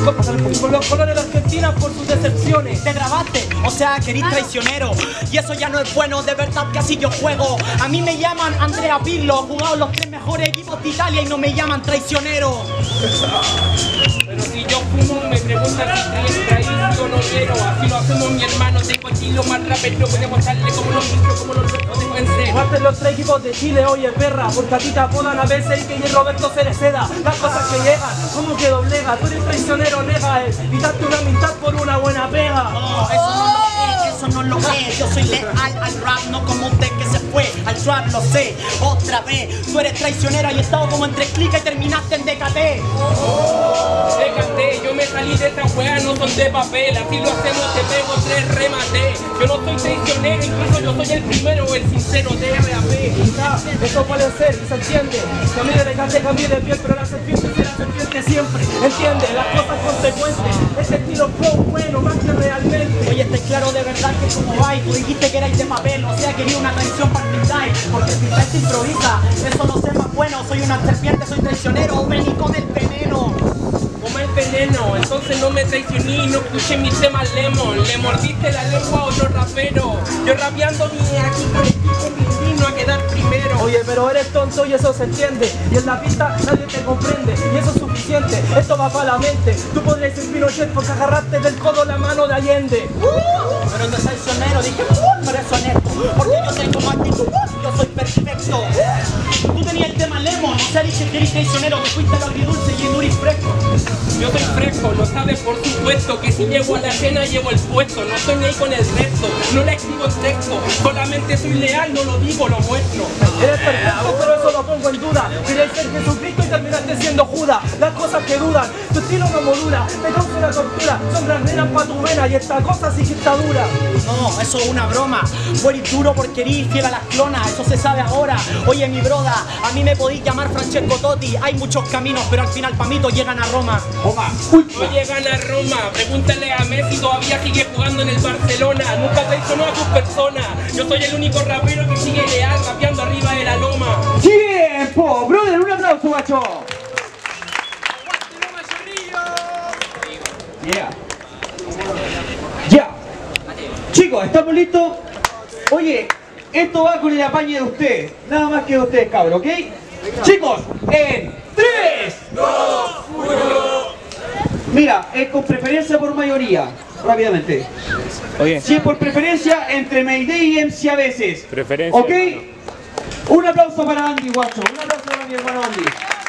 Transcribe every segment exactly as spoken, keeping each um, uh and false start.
con los colores de Argentina por sus decepciones. Te grabaste, o sea que eres traicionero. Y eso ya no es bueno, de verdad que así yo juego. A mí me llaman Andrea Pirlo, jugado los tres mejores equipos de Italia y no me llaman traicionero. Pero si yo fumo, me preguntan si estoy traído o no quiero. Así lo hacemos mi hermano, tengo aquí lo más rápido. Podemos darle como los micros, como los locos de vencer. Jugaste los tres equipos de Chile, oye perra, porque a ti te apodan a veces y que es Roberto Cereceda. Las cosas que llegan, como que doblega, tú eres traicionero, nega él. Quitaste una amistad por una buena pega. No, eso no lo es, eso no lo es. Yo soy leal al rap, no como usted que se fue al trap, lo sé. Otra vez, tú eres traicionero y he estado como entre clica y terminaste en D K T. Déjate, yo me salí de esta wea, no son de papel. Así lo hacemos, te pego tres remates. Yo no soy traicionero, incluso yo soy el primero, el sincero de R A P. Eso puede ser, y se entiende. Cambié de cante, cambié de piel, pero la serpiente es la serpiente siempre. Entiende, las cosas consecuentes. Este estilo flow bueno, más que realmente. Oye, estoy claro de verdad que como va y tú dijiste que erais de papel, o sea quería una traición para el freestyle, porque el freestyle se improvisa. Eso no sé más bueno, soy una serpiente, soy traicionero, vení con el veneno. Como el veneno, entonces no me traicioné y no escuché mis temas Lemon. Le mordiste la lengua a otro rapero. Yo rapeando ni aquí por el pico que vino a quedar primero. Oye, pero eres tonto y eso se entiende. Y en la pista nadie te comprende. Y eso es suficiente, esto va para la mente. Tú podrías ser Pinochet porque agarraste del codo la mano de Allende. Uh, pero no es traicionero, dije, uh, pero es honesto. Porque yo tengo actitud, yo soy perfecto. Tú tenías el tema Lemon, o sea, dije que eres traicionero, que fuiste a lo agridulce y en Uri fresco. Yo soy fresco, lo sabes por supuesto. Que si llego a la cena llevo el puesto. No estoy ni ahí con el resto, no le escribo el texto. Solamente soy leal, no lo digo, lo muestro. Eres perfecto, pero eso lo pongo en duda. Querías ser Jesucristo y terminaste siendo Judas. Las cosas que dudan, tu estilo no modula. Te causa una tortura, son graneras pa' tu vena. Y esta cosa sí que está dura. No, eso es una broma. Tú eres duro porque eres fiel a las clonas, eso se sabe ahora. Oye, mi broda, a mí me podéis llamar Francesco Totti. Hay muchos caminos, pero al final pa' mí todos llegan a Roma. Roma. No llegan a Roma, pregúntale a Messi, todavía sigue jugando en el Barcelona. Nunca traicionó a tus personas. Yo soy el único rapero que sigue leal, rapeando arriba de la loma. ¡Tiempo! Brother, un aplauso, macho. Yeah. Ya. Chicos, ¿estamos listos? Oye, esto va con el apañe de ustedes. Nada más que de ustedes, cabros, ¿ok? Chicos, en tres, dos, uno. Mira, es con preferencia por mayoría. Rápidamente. Oye. Si es por preferencia, entre Mayday y M C a veces. Preferencia. ¿Ok? Un aplauso para Andy, guacho. Un aplauso para mi hermano Andy.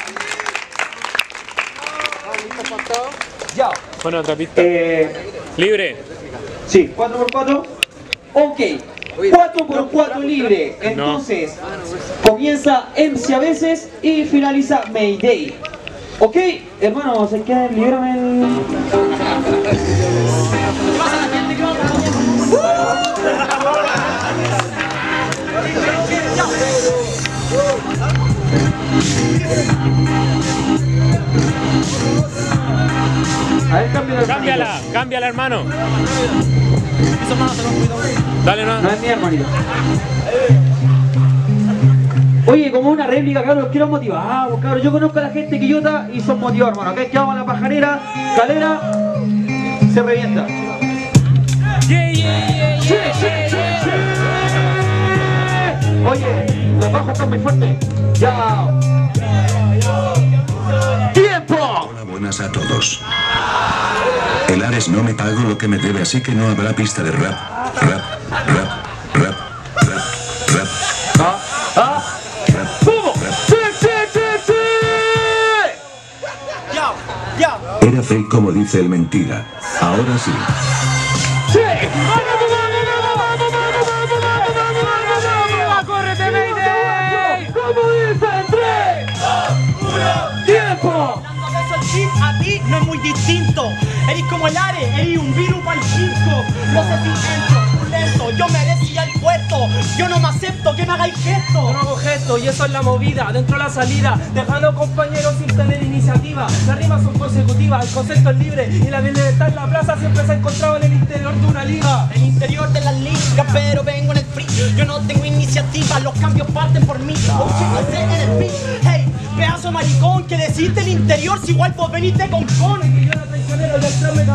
Ya. Bueno, otra pista. Eh, Libre. sí, cuatro por cuatro. Ok. cuatro por cuatro libre. Entonces, comienza M C a veces y finaliza Mayday. Ok, hermano, se queda, libérame el... A ver, cámbiala. Cámbiala, cámbiala, hermano. Dale, no. No es mi hermanito. Oye, como una réplica, cabrón, los quiero motivar. Ah, pues, cabrón, yo conozco a la gente quillota y son motivados, hermano. Acá es que vamos a la pajarera, calera, se revienta. Yeah, yeah, yeah, yeah, yeah, yeah. Oye, los bajos están muy fuertes. Ya. ¡Tiempo! Hola, buenas a todos. El Ares no me pagó lo que me debe, así que no habrá pista de rap. Rap, rap, rap, rap, rap. Ah, ah. ¡Vamos! ¡Sí, sí, sí, sí! Ya, ya. Era fake como dice el mentira. Ahora sí. ¡Sí! ¡Córrete, Mayday! ¡Como dice el tres! ¡Tiempo! Dando beso al chip a ti no es muy distinto. Eres como el Ares, eres un virus para el circo. No sé si entro, tú lento, yo merecía el puesto. Yo no me acepto que me hagáis gesto. Yo no hago gesto y eso es la movida, dentro de la salida, dejando compañeros sin tener iniciativa. Las rimas son consecutivas, el concepto es libre y la libertad en la plaza siempre se ha encontrado en el interior de una liga. El interior de la liga, pero vengo en el free. Yo no tengo iniciativa, los cambios parten por mí. Oh, shit, en el beat. Hey, pedazo maricón que deciste el interior si igual vos veniste con con. Que yo era traicionero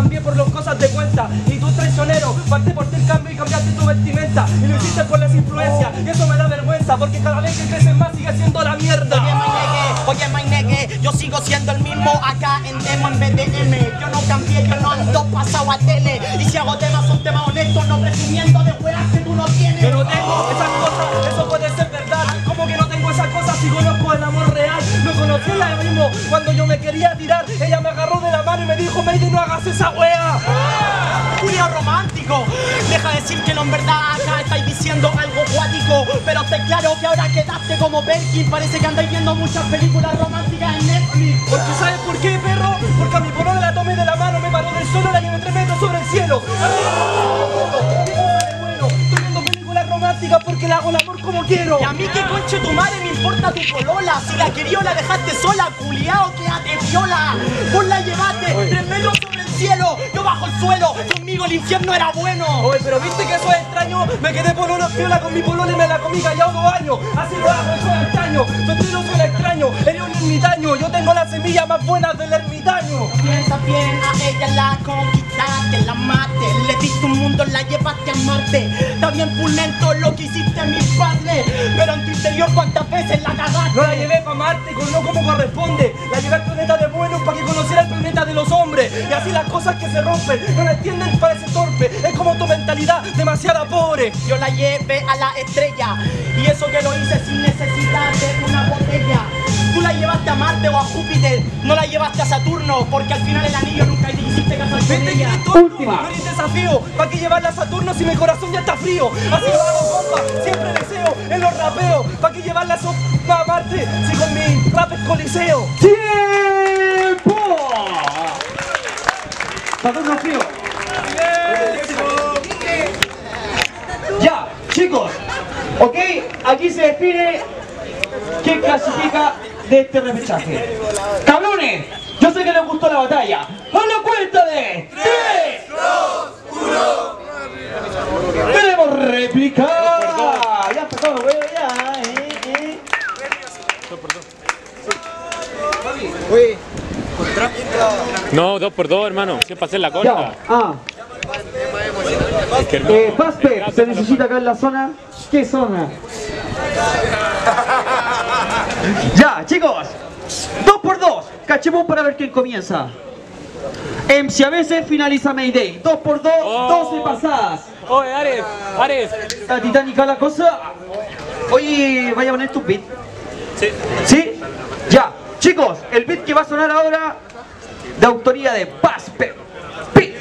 cambié por las cosas de cuenta. Y tú traicionero, parte por ti el cambio y cambiaste tu vestimenta. Y lo hiciste por las influencias, y eso me da vergüenza, porque cada vez que creces más sigue siendo la mierda. Oye, Mainegue, oye, Mainegue, yo sigo siendo el mismo acá en demo en B D M. Yo no cambié, yo no ando pasado a tele. Y si hago temas, son temas honestos, no presumiendo de weas que tú no tienes. Yo no tengo esas cosas, eso puede ser verdad. Como que no tengo esas cosas si conozco el amor real. No conocí el mismo cuando yo me quería tirar. Ella me agarró de la mano y me dijo, Mayday, no hagas esa wea. Julio romántico, deja de decir que no en verdad acá estáis diciendo algo cuático. Pero te claro que ahora quedaste como Perkin. Parece que andáis viendo muchas películas románticas en Netflix. Porque ¿sabes por qué, perro? Porque a mi polola la tomé de la mano, me paró del suelo, la llevé tres metros sobre el cielo. Bueno, estoy viendo películas románticas porque le hago el amor como quiero. Y a mí que conche tu madre me importa tu polola. Si la quería la dejaste sola, culiao, quédate viola. Vos la llevaste tres metros sobre el cielo, yo bajo el suelo. Conmigo el infierno era bueno. Oye, pero viste que eso es extraño. Me quedé por una piola con mi polola y me la comí callado dos años. Así lo hago, eso es extraño. Tu estilo suena extraño, eres un ermitaño. Yo tengo las semillas más buenas del ermitaño. Piensa bien, a ella la conquistaste, la mate. Le diste un mundo, la llevaste a Marte. Está bien pulento lo que hiciste a mis padres, pero en tu interior cuántas veces la cagaste. No la llevé pa' Marte, con no como corresponde. La llevé al planeta de buenos para que conociera el planeta de los hombres. Y así las cosas que se rompen, no la entienden, parece torpe. Es como tu mentalidad, demasiada pobre. Yo la llevé a la estrella, y eso que lo hice sin necesidad de una botella. Tú la llevaste a Marte o a Júpiter, no la llevaste a Saturno, porque al final el anillo nunca te hiciste casar con Vete que ella. eres tonto, Última. no eres desafío. ¿Para qué llevarla a Saturno si mi corazón ya está frío? Así lo hago, compa, siempre deseo en los rapeos. ¿Para qué llevarla a, so a Marte si con mi rap es coliseo? ¡Tiempo! Saturno frío. Ya, chicos, ok, aquí se define quién clasifica de este repechaje. ¡Cabrones! Yo sé que les gustó la batalla. ¡A la cuenta de tres, dos, uno! ¡Tenemos réplica! Ya empezó, güey, ya, eh, eh. No, dos por dos, hermano. Siempre hacer la Ya, corta. ah. Es que, hermano, Eh, Pasper, se necesita acá en la zona. ¿Qué zona? Ya, chicos. Dos por dos. Cachepón para ver quién comienza. M C a veces finaliza Mayday. Dos por dos, Oh. doce pasadas. Oye, Ares, Ares. Está titánica la cosa. Oye, vaya a poner tu beat. Sí. ¿Sí? Ya. Chicos, el beat que va a sonar ahora de autoría de Pasper. Beat.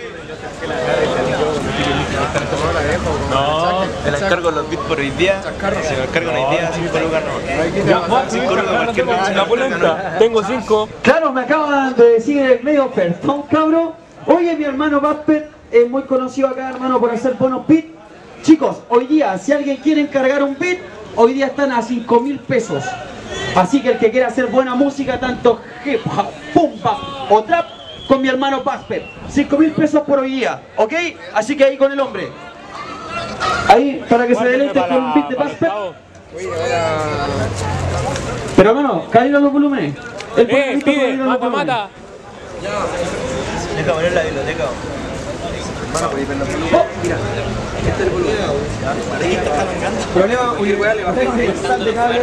No. Me la encargo los bits por hoy día. Se me encargan hoy día, cinco lucas no. cinco lucas cualquier Una polenta. Tengo cinco. Claro, me acaban de decir en el medio, perdón, cabro. Oye, mi hermano Pasper es muy conocido acá, hermano, por hacer buenos beats. Chicos, hoy día, si alguien quiere encargar un beat, hoy día están a cinco mil pesos. Así que el que quiera hacer buena música, tanto hip hop, pum bap o trap, con mi hermano Pasper. cinco mil pesos por hoy día, ¿ok? Así que ahí con el hombre. Ahí, para que se deleite con un beat de Pasper. Pero hermano, cállate los volúmenes. El Eh, bonito, pide, cállate los mata, volúmenes. mata. Deja poner la biblioteca. Oh, mira. Problema, uy, weá, le bajé bastante, cabrón.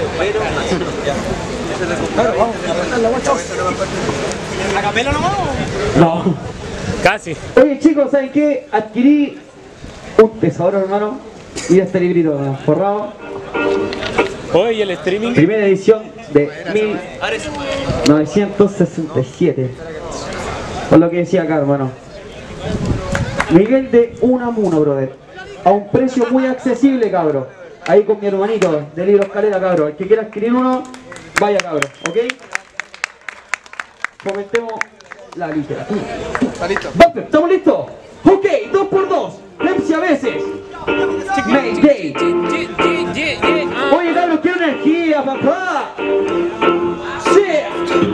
Claro, vamos, a apretar la guacha. ¿A capela nomás? No. Casi. Oye, chicos, ¿saben qué? Adquirí un tesoro, hermano. Y este librito ¿no? forrado. Oye, ¿y el streaming? Primera edición de mil novecientos sesenta y siete. Por lo que decía acá, hermano. Miguel de Unamuno, brother. A un precio muy accesible, cabro. Ahí con mi hermanito de Libros Calera, cabro. El que quiera adquirir uno, vaya, cabro. ¿Ok? Comentemos la literatura. ¿Está listo? ¿Estamos listos? Ok, dos por dos. Pepsi a veces. Mayday. Oye, cabros, quiero energía, papá. Sí.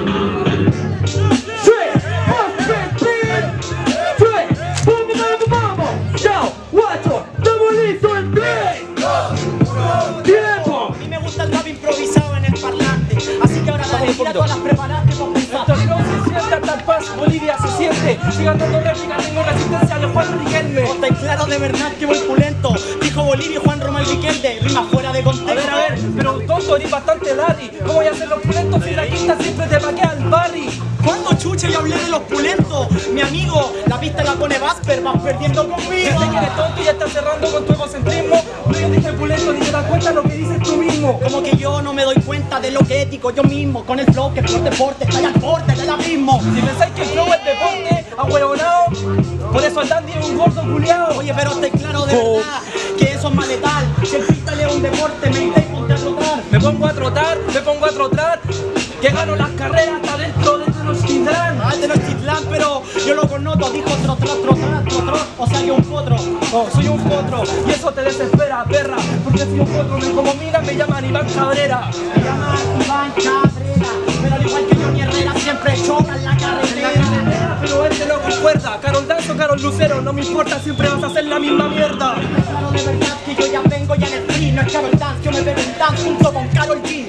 A mí me gusta el rap improvisado en el parlante, así que ahora dale, tira todas las preparaste por pensar. Esto no se siente tal paz, Bolivia se siente. Sigan dando réplica, tengo resistencia de Juan Riquelme. ¿O está claro de verdad que voy pulento? Dijo Bolivia y Juan Román Riquelme, rima fuera de contexto. A ver, a ver, pero tonto, eres bastante Larry. ¿Cómo voy a hacer los pulentos si la quinta siempre te paquea al barri? ¿Cuándo chucha yo hablé de los pulentos? Mi amigo, la pista la pone Vasper, vas perdiendo conmigo. Desde que eres tonto y ya estás cerrando con tu egocentrismo. No, yo dije pulento, ni te das cuenta lo que dices tú mismo. Como que yo no me doy cuenta de lo que ético yo mismo. Con el flow que por deporte está al borde del abismo. Si pensáis que el flow es deporte, ahueonao, por eso el dandy es un gordo culiao. Oye, pero estoy claro de verdad que eso es más letal. Si el freestyle es un deporte, me iré y ponte a trotar. Me pongo a trotar, me pongo a trotar, que gano las carreras hasta dentro de Tenochtitlán. Ah, Tenochtitlán, pero yo lo connoto, dijo trotar, trotar, trotar, o sea, yo un potro. Oh, soy un potro, y eso te desespera, perra, porque si un potro me como mira, me llaman Iván Cabrera. Me llaman Iván Cabrera, pero al igual que Johnny Herrera, siempre chocan la carretera. Pero él te lo concuerda, Carol Dance o Carol Lucero, no me importa, siempre vas a hacer la misma mierda. Claro de verdad que yo ya vengo ya en el free, no es Carol Dance, yo me pego en dance junto con Karol G.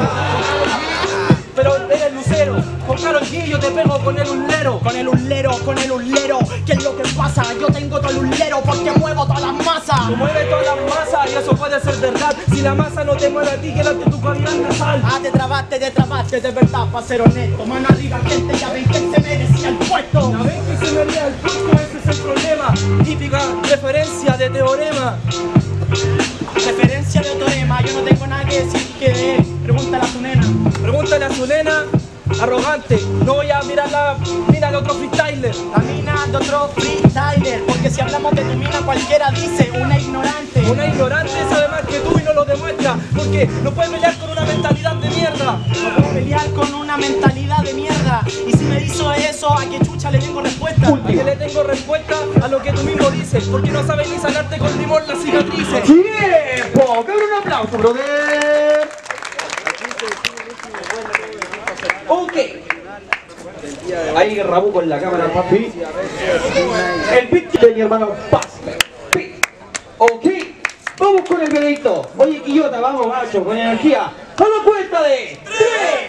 Pero eres Lucero, con Karol G yo te pego con el ulero. Con el ulero, con el ulero, ¿qué es lo que pasa? Yo tengo todo el ulero porque muevo todas las masas. Tú mueves todas las masas y eso puede ser verdad. Si la masa no te mueve a ti, quédate tu cavidad nasal. Ah, te trabaste, te trabaste, de verdad, para ser honesto. Mano arriba, gente, ya ven que se merecía el puesto. Ya ven que se merecía el puesto, ese es el problema. Típica referencia de teorema. Referencia de teorema, yo no tengo nada que decir que de él. Pregúntale a su nena. Pregúntale a su nena, arrogante. No voy a mirar la mina de otro freestyler. La mina de otro freestyler. Porque si hablamos de tu mina, cualquiera dice una ignorante. Una ignorante sabe más que tú y no lo demuestra. Porque no puedes pelear con una mentalidad de mierda. No puedo pelear con una mentalidad de mierda. Y si me hizo eso, ¿a qué chucha le tengo respuesta? ¿A qué le tengo respuesta? A lo que tú mismo dices. Porque no sabes ni sanarte con limón las cicatrices. ¡Tiempo! ¡Cabrón, un aplauso, brother! Ok. Ahí Rabu con la cámara, papi. El beat de mi hermano Paz. Ok. Vamos con el videito. Oye, Quillota, vamos, macho, con energía. A la cuenta de tres.